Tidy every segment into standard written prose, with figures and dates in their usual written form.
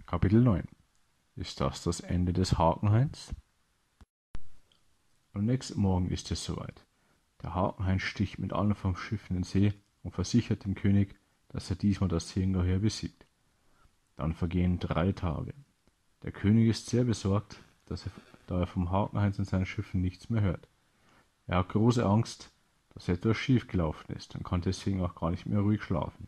Kapitel 9. Ist das Ende des Hakenhains? Am nächsten Morgen ist es soweit. Der Hakenhain sticht mit allen vom Schiff in den See und versichert dem König, dass er diesmal das Seeungeheuer besiegt. Dann vergehen 3 Tage. Der König ist sehr besorgt, da er vom Hakenhain und seinen Schiffen nichts mehr hört. Er hat große Angst, dass etwas schief gelaufen ist und kann deswegen auch gar nicht mehr ruhig schlafen.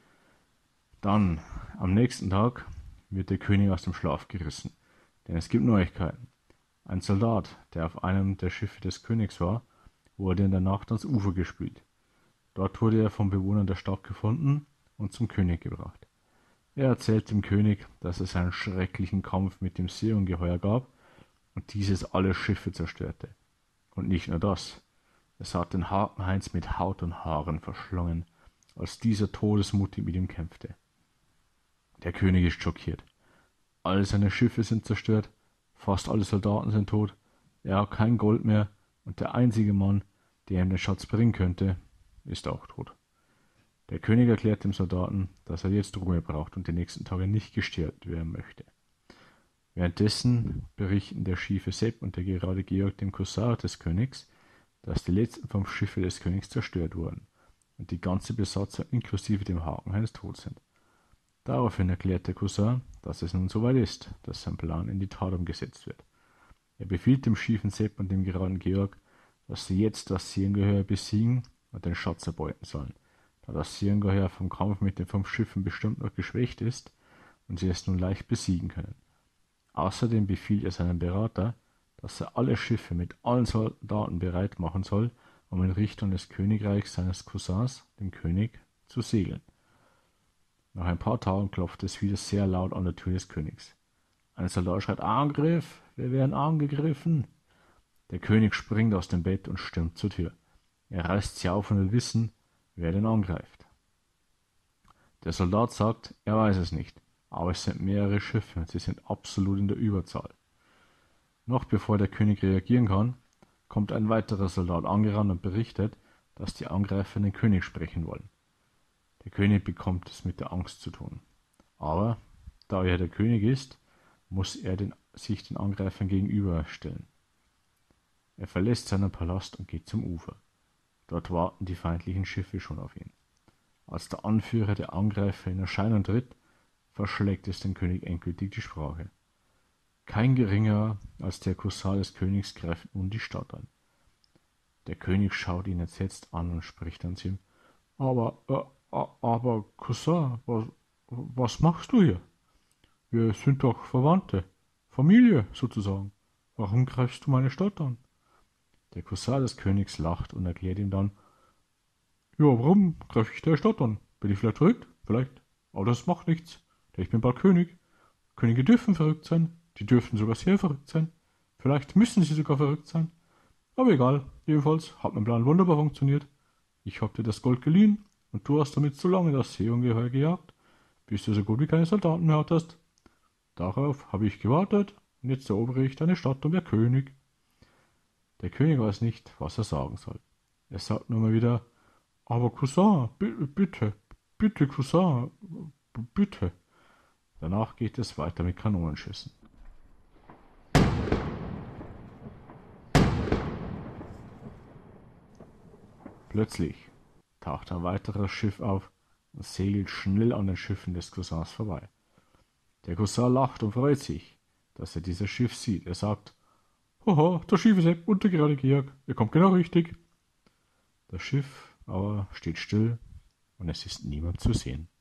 Dann, am nächsten Tag, wird der König aus dem Schlaf gerissen, denn es gibt Neuigkeiten. Ein Soldat, der auf einem der Schiffe des Königs war, wurde in der Nacht ans Ufer gespült. Dort wurde er von Bewohnern der Stadt gefunden und zum König gebracht. Er erzählt dem König, dass es einen schrecklichen Kampf mit dem Seeungeheuer gab und dieses alle Schiffe zerstörte. Und nicht nur das, es hat den Hakenheinz mit Haut und Haaren verschlungen, als dieser todesmutig mit ihm kämpfte. Der König ist schockiert. Alle seine Schiffe sind zerstört, fast alle Soldaten sind tot, er hat kein Gold mehr und der einzige Mann, der ihm den Schatz bringen könnte, ist auch tot. Der König erklärt dem Soldaten, dass er jetzt Ruhe braucht und die nächsten Tage nicht gestört werden möchte. Währenddessen berichten der schiefe Sepp und der gerade Georg dem Korsar des Königs, dass die letzten 5 Schiffe des Königs zerstört wurden und die ganze Besatzung inklusive dem Hakenhains tot sind. Daraufhin erklärt der Korsar, dass es nun soweit ist, dass sein Plan in die Tat umgesetzt wird. Er befiehlt dem schiefen Sepp und dem geraden Georg, dass sie jetzt das Seeungeheuer besiegen und den Schatz erbeuten sollen, da das Seeungeheuer vom Kampf mit den 5 Schiffen bestimmt noch geschwächt ist und sie es nun leicht besiegen können. Außerdem befiehlt er seinem Berater, dass er alle Schiffe mit allen Soldaten bereit machen soll, um in Richtung des Königreichs seines Cousins, dem König, zu segeln. Nach ein paar Tagen klopft es wieder sehr laut an der Tür des Königs. Ein Soldat schreit: Angriff! Wir werden angegriffen! Der König springt aus dem Bett und stürmt zur Tür. Er reißt sie auf und will wissen, wer den angreift. Der Soldat sagt, er weiß es nicht, aber es sind mehrere Schiffe und sie sind absolut in der Überzahl. Noch bevor der König reagieren kann, kommt ein weiterer Soldat angerannt und berichtet, dass die Angreifer den König sprechen wollen. Der König bekommt es mit der Angst zu tun. Aber, da er der König ist, muss er sich den Angreifern gegenüberstellen. Er verlässt seinen Palast und geht zum Ufer. Dort warten die feindlichen Schiffe schon auf ihn. Als der Anführer der Angreifer in Erscheinung tritt, verschlägt es den König endgültig die Sprache. Kein geringerer als der Korsar des Königs greift nun die Stadt an. Der König schaut ihn entsetzt an und spricht dann zu ihm: Aber Korsar, was machst du hier? Wir sind doch Verwandte, Familie sozusagen. Warum greifst du meine Stadt an? Der Korsar des Königs lacht und erklärt ihm dann: Ja, warum greife ich der Stadt an? Bin ich vielleicht verrückt? Vielleicht. Aber das macht nichts, denn ich bin bald König. Könige dürfen verrückt sein, die dürfen sogar sehr verrückt sein. Vielleicht müssen sie sogar verrückt sein. Aber egal, jedenfalls hat mein Plan wunderbar funktioniert. Ich habe dir das Gold geliehen und du hast damit so lange das Seeungeheuer gejagt, bis du so gut wie keine Soldaten mehr hattest. Darauf habe ich gewartet und jetzt erobere ich deine Stadt und werde König. Der König weiß nicht, was er sagen soll. Er sagt nur mal wieder: Aber Cousin, bitte, bitte Cousin, bitte. Danach geht es weiter mit Kanonenschüssen. Plötzlich taucht ein weiteres Schiff auf und segelt schnell an den Schiffen des Cousins vorbei. Der Cousin lacht und freut sich, dass er dieses Schiff sieht. Er sagt: Haha, der schiefe Sepp und der gerade Georg, ihr kommt genau richtig. Das Schiff aber steht still und es ist niemand zu sehen.